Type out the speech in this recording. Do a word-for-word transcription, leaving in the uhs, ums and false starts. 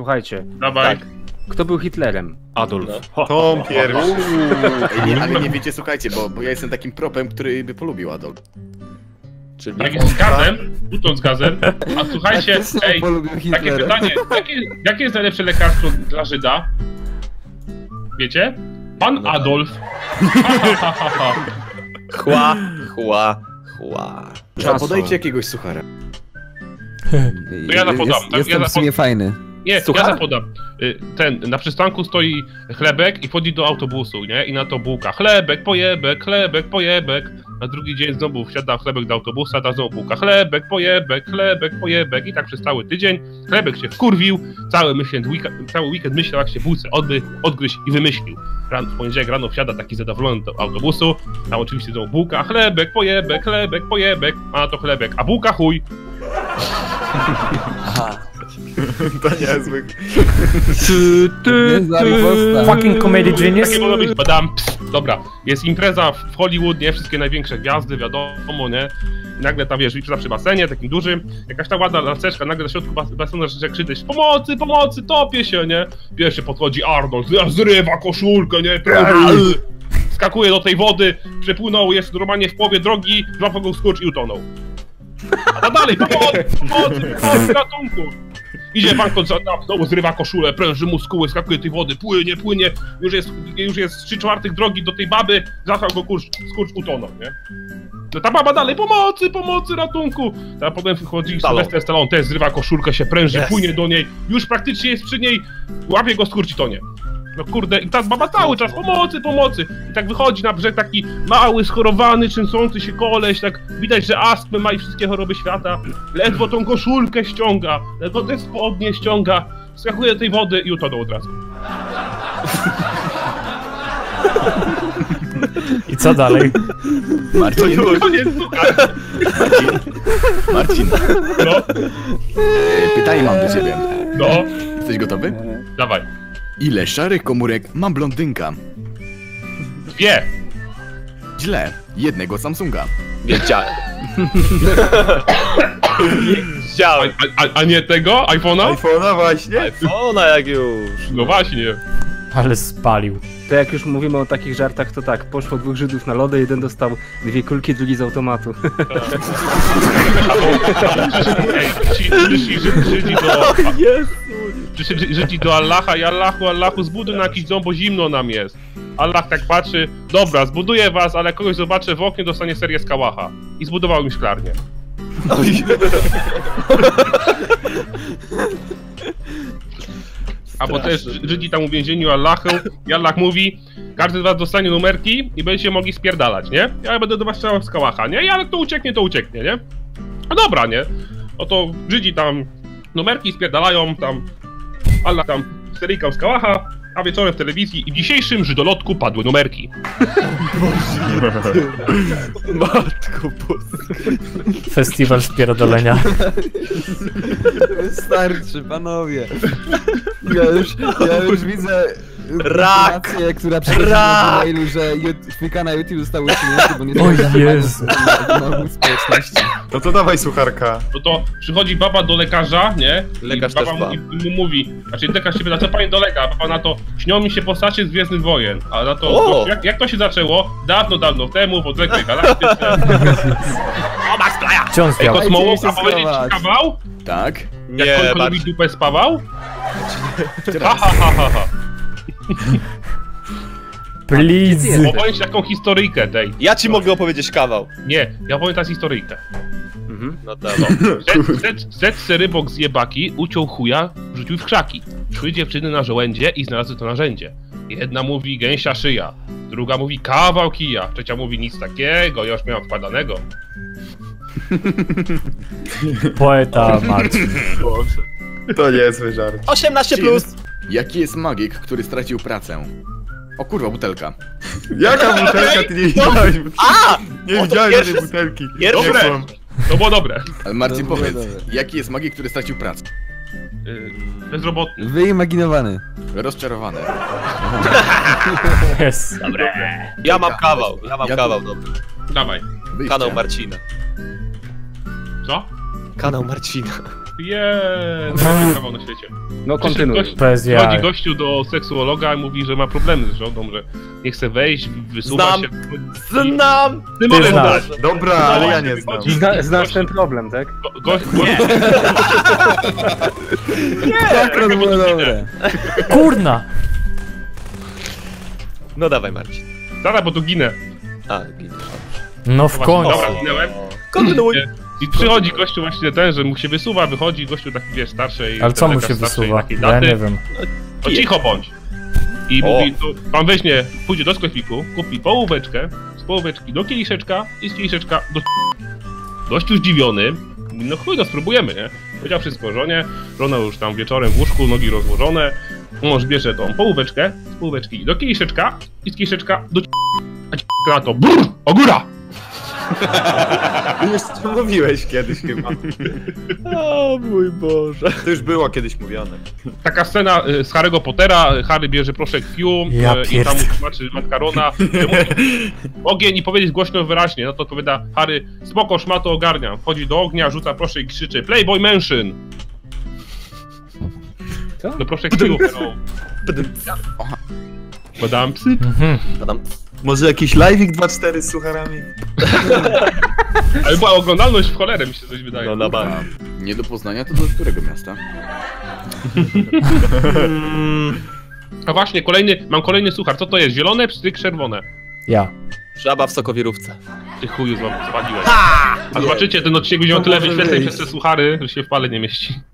Słuchajcie. Dawaj. Tak. Kto był Hitlerem? Adolf. No. Tom pierwszy. Nie, ale nie wiecie, słuchajcie, bo, bo ja jestem takim propem, który by polubił Adolf. Czyli Jak jest z gazem, butą z gazem. A słuchajcie, ej, takie pytanie, jakie, jakie jest najlepsze lekarstwo dla Żyda? Wiecie? Pan Adolf. chła, chła, chła. Trzeba podajcie jakiegoś suchara. To ja zapodam. Jest, tak, jestem ja w sumie fajny. Nie, Słucham? ja zapodam. Y, Ten, na przystanku stoi chlebek i wchodzi do autobusu, nie? I na to bułka. Chlebek, pojebek, chlebek, pojebek. Na drugi dzień znowu wsiada chlebek do autobusa, ta znowu bułka. Chlebek, pojebek, chlebek, pojebek. I tak przez cały tydzień. Chlebek się wkurwił, cały, weekend, weekend, cały weekend myślał, jak się bułce odby, odgryźć i wymyślił. Ran, w poniedziałek rano wsiada taki zadowolony do autobusu. Tam oczywiście znowu bułka. Chlebek, pojebek, chlebek, pojebek. A na to chlebek. A bułka chuj. Aha. To niezły. Ty, ty, ty. Fucking comedy genius. Takie mogą być, badam, pst, dobra, jest impreza w Hollywood, nie, wszystkie największe gwiazdy, wiadomo, nie, i nagle tam, wiesz, przy basenie, takim dużym, jakaś ta ładna laseczka, nagle na środku bas basenu zaczyna krzyczeć, pomocy, pomocy, topię się, nie, pierwszy podchodzi Arnold, zrywa koszulkę, nie, skakuje do tej wody, przepłynął, jest normalnie w połowie drogi, złapał go skurcz i utonął. A dalej, pomocy, pomocy, pomocy, ratunku. Idzie pan koncertant, znowu zrywa koszulę, pręży muskuły, skakuje tej wody, płynie, płynie, już jest, już jest trzy czwartych drogi do tej baby, zachał go kurcz, skurcz utonął, nie? No ta baba dalej, pomocy, pomocy, ratunku! A potem wchodzi Sylwester Stallone, też zrywa koszulkę, się pręży, yes. Płynie do niej, już praktycznie jest przy niej, łapie go skurcz i tonie. No kurde, i ta baba cały czas, pomocy, pomocy! I tak wychodzi na brzeg taki mały, schorowany, trzęsący się koleś, tak widać, że astmę ma i wszystkie choroby świata. Ledwo tą koszulkę ściąga, ledwo te spodnie ściąga, skakuje do tej wody i utonął od razu. I co dalej? Marcin, To koniec, słuchaj. Marcin, No, e, pytanie mam do ciebie. no, Jesteś gotowy? dawaj. Ile szarych komórek ma blondynka? Dwie. Źle. Jednego Samsunga. Wiedziałem. A, Wiedziałem. a, a nie tego? iPhone'a? iPhone'a właśnie. iPhone'a jak już. No właśnie. Ale spalił. To jak już mówimy o takich żartach, to tak, poszło dwóch Żydów na lodę, jeden dostał dwie kulki, drugi z automatu. Ej, przyszli Żydzi do... Przyszli Żydzi do Allaha i Allahu, Allahu, zbuduj na jakiś dom, bo zimno nam jest. Allah tak patrzy, dobra, zbuduję was, ale kogoś zobaczę w oknie, dostanie serię z kałacha. I zbudował im szklarnię. Albo też Żydzi tam uwięzieniu Allahu i Allah mówi, każdy z was dostanie numerki i będziecie mogli spierdalać, nie? Ja będę do was strzelał z kałacha, nie? I ale kto ucieknie, to ucieknie, nie? No dobra, nie? Oto Żydzi tam numerki spierdalają, tam Allah tam seryjkał z kałacha, a wieczorem w telewizji i w dzisiejszym Żydolotku padły numerki. Matko boska. Festiwal spierdolenia. Wystarczy, panowie. Ja już, ja już widzę Rak! informację, która przychodzi na mailu, że filmika na YouTube zostały usunięte, bo nie O Jezu. na społeczności. No to dawaj sucharka. No to przychodzi baba do lekarza, nie? Lekarz I baba też ma. mu, mu mówi, znaczy lekarz się pyta, co pani dolega? Baba na to, śnią mi się postacie z Gwiezdnych Wojen. A na to, O! jak, jak to się zaczęło? Dawno, dawno temu, w odległej galaktyce. O, Max Playa! Gdzie on Ej, zwiał? kosmołog, Dajcie a mi się powiedzieć ci schować. kawał? Tak? Jak Nie, Kolko lubi bardziej. dupę spawał? Ha, Teraz. ha, ha, ha, ha. Please. Opowiem ci taką historyjkę tej. Ja ci mogę opowiedzieć kawał. Nie, ja powiem teraz historyjkę. No dawaj. Zet, zet, zet se rybok z jebaki, uciął chuja, wrzucił w krzaki. Szły dziewczyny na żołędzie i znalazły to narzędzie. Jedna mówi gęsia szyja, druga mówi kawał kija, trzecia mówi nic takiego, ja już miałam wpadanego. Poeta Marcin. To niezły żart. osiemnaście plus. Jaki jest magik, który stracił pracę? O kurwa, butelka. Jaka butelka, ty nie widziałeś butelki? A! Nie O, to widziałeś pierwszy- tej butelki. pierwszy- Nie Dobre. kłam. To było dobre. Ale Marcin, Dobra, powiedz, dobra. jaki jest magik, który stracił pracę? Yy, bezrobotny. Wyimaginowany. Rozczarowany. Yes. Ja mam kawał, ja mam Ja kawał tu- dobry. Dawaj. Wyjście. Kanał Marcina. Co? Kanał Marcina. Jeee, najlepszy kawał na świecie. No Przyszedł kontynuuj. gość- Bez Przychodzi jaj. gościu do seksuologa i mówi, że ma problemy z żoną, że nie chce wejść, wysuwa Znam. się. Znam! Ty możesz znasz. znać. Dobra, ale ja nie znam. Zna, znasz ten problem, tak? Go- Gość, gość, Tak, to było dobre. Kurna! No dawaj, Marcin. Zaraz, bo tu ginę. A, giniesz. No w końcu. Dobra, ginęłem. Kontynuuj. I przychodzi gościu właśnie ten, że mu się wysuwa, wychodzi gościu taki, wiesz, starszej... Ale co mu lekarz się starszej wysuwa? takiej Ja daty. nie wiem. To cicho bądź. I O. mówi, to pan weźmie, pójdzie do sklepiku, kupi połóweczkę, z połóweczki do kieliszeczka i z kieliszeczka do... Gościu zdziwiony, mówi, no chuj, no spróbujemy, nie? Powiedział wszystko żonie, żona już tam wieczorem w łóżku, nogi rozłożone, mąż bierze tą połóweczkę, z połóweczki do kieliszeczka i z kieliszeczka do... A ci na to, brrr, ogóra! Już to mówiłeś kiedyś chyba. O mój Boże. To już było kiedyś mówione. Taka scena y, z Harry'ego Pottera, Harry bierze proszek Fiu Ja y, i tam mu pierd- tłumaczy matka Rona, że mówi ogień i powiedzieć głośno wyraźnie, no to odpowiada Harry, spoko, szmato ogarnia, wchodzi do ognia, rzuca proszek i krzyczy Playboy Mansion! Co? No proszek Fiu, no. Podam psy. Mhm. Adam. Może jakiś live'ik dwa cztery z sucharami? Ale była oglądalność w cholerę, mi się coś wydaje. No na bank. Nie do Poznania, to do którego miasta? A właśnie, kolejny, mam kolejny suchar, co to jest? Zielone, pstryk, czerwone. Ja. Żaba w sokowirówce. Ty chuju zwaliłeś. A zobaczycie, ten odcinek będzie miał tyle wyświetleń przez te suchary, że się w pale nie mieści.